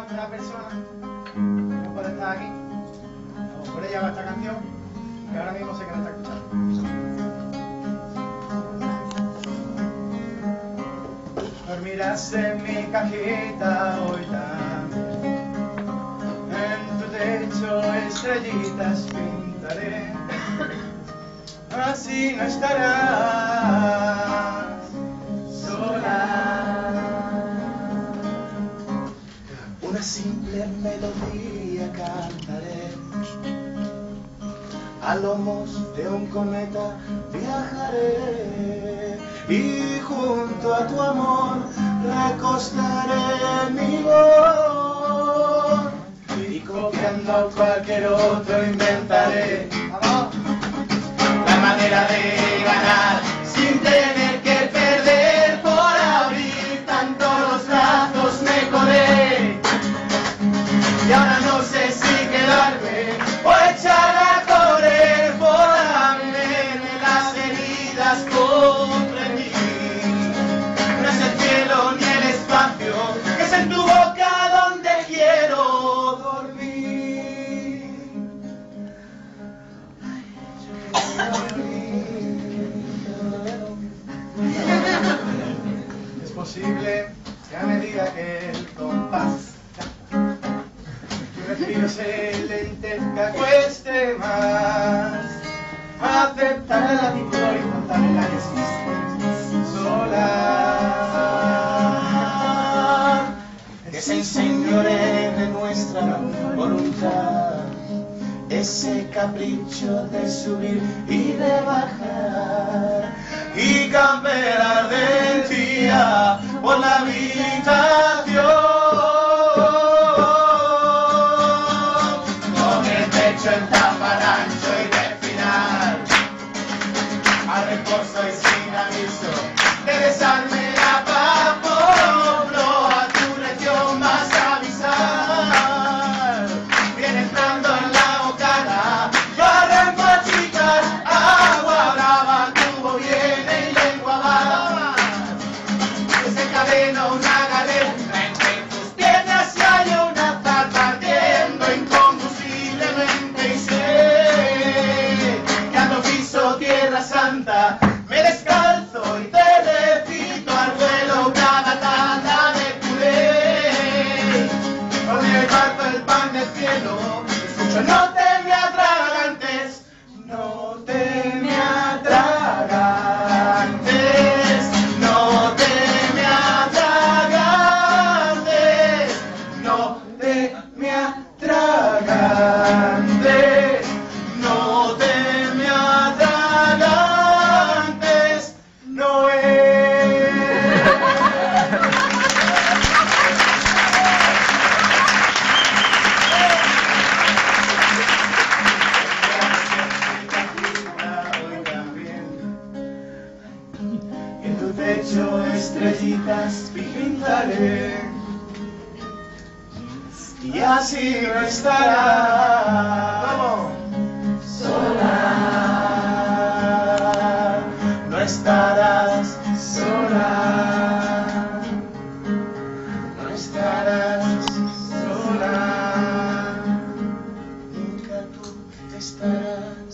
una persona que no puede estar aquí, por ella va esta canción, que ahora mismo sé que la está escuchando. Dormirás en mi cajita hoy también, en tu techo estrellitas pintaré, así no estarás sola. Una simple melodía cantaré, a lomos de un cometa viajaré, y junto a tu amor recostaré mi voz, y copiando cualquier otro inventaré la manera de ganar sin tener que perder. Por abrir tanto los brazos me colé, y ahora no sé si quedarme o echar a correr por abrirme las heridas contra mí. No es el cielo ni el espacio, es en tu boca donde quiero dormir. Es posible que a medida que el compás respiro se lentezca, cueste más aceptar el latitud horizontal en la que existes sola, que se enseñore de nuestra voluntad, ese capricho de subir y de bajar, y cambiar la ardencia por la habitación. En taparancho y de final al reposo y sin aviso de besarme la paz por hombro a tu región más avisar. Viene entrando en la bocada, barra en pachitas, agua brava, tubo viene y lengua baja. Desencadena una galera entre tus piernas y hay una zarpa ardiendo incombustiblemente. Tierra Santa, me descalzo y te repito al vuelo cada tanda de culé. Con el barco el pan del cielo, escucho no te me atragantes, no te me atragantes, no te me atragantes, no te me atragantes, no te me atragantes. No es. En tu techo estrellitas pintaré, y así no estarás sola. No estarás sola, no estarás sola, nunca tú estarás.